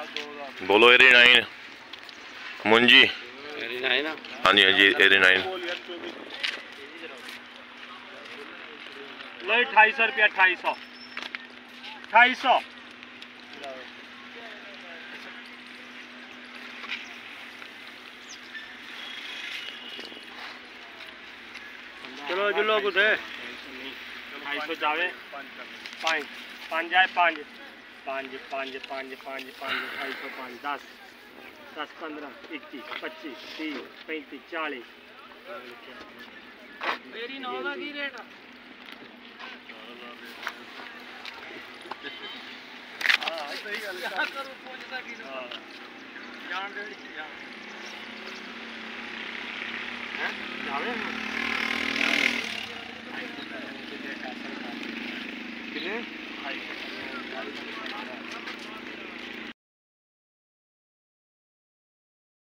बोलो 89 मुंजी। 89 हाँ जी 89। लो 2800 रुपया 2800। चलो जुलो कुछ है 250 जावे 5 5 जाए 5 5 5 5 5 5 250 5 10 10 15 21 25 30 35 40 मेरी 9 का की रेट हां सही गल क्या करूं पूछता की जान दे हैं जावे कितने